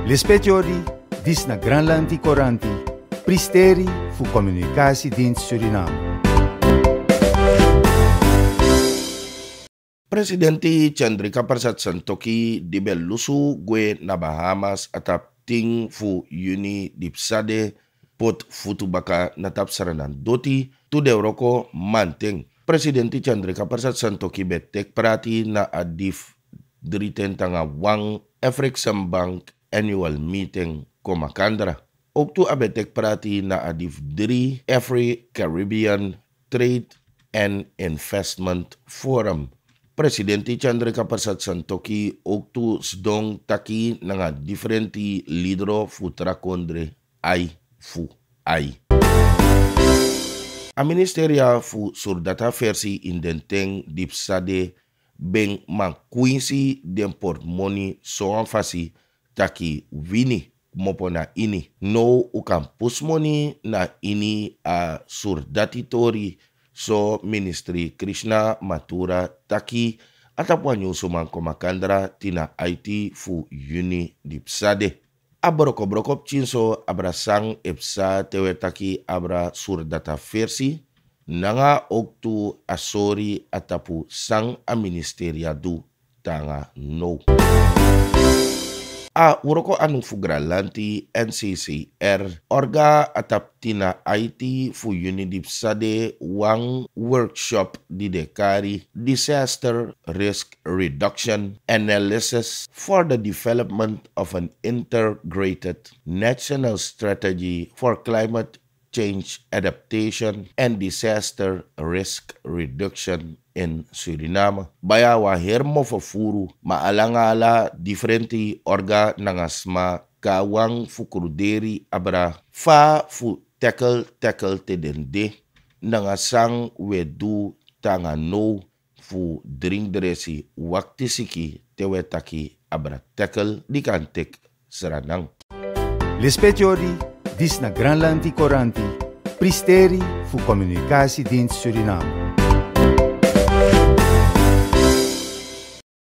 Lispetiori, dis na Granlandi Coranti, Pristeri fu Communicatiedienst Suriname. Presidente Chandrika Persat Santokhi di belusu gue na Bahamas atap ting fu Juni dipsade pot futubaka natap saranan doti tu deuroko manteng. Presidente Chandrika Persat Santokhi betek prati na adif driten tanga wang African Bank annual meeting komakandra. Ook tu abetek prati na adif 3 Afro-Caribbean Trade and Investment Forum. Presidente Chandrika Persat Santokhi ook tu sdong taki nga differenti lidero futra kondre ai fu ai. A ministeria fu surdata versi in den teng dipsade beng man kuinsi den portmoni soan fasi taki wini mopo na ini. No ukan pusmoni na ini a surdati tori so ministry Krishna Mathura taki atapwanyo suman komakandra tina IT fu Juni dipsade. Abroko chinso abra sang epsa tewe taki abra surdata versi nanga oktu asori atapu sang a ministeria du tanga no. A uroko anu fugralanti NCCR orga atap tina IT fu Unidipsade wang workshop di dekari disaster risk reduction analysis for the development of an integrated national strategy for climate change adaptation and disaster risk reduction in Suriname. Bayawa hermo fafuru maalangala differenti orga nangasma kawang fukruderi abra fa fu tackle te dende nangasang wedu tanga no fu dringdresi wakti siki tewetaki abra tackle di kantek seranang. Lispetiori, dis na Granlandi Coranti, Pristeri fu Communicatiedienst Suriname.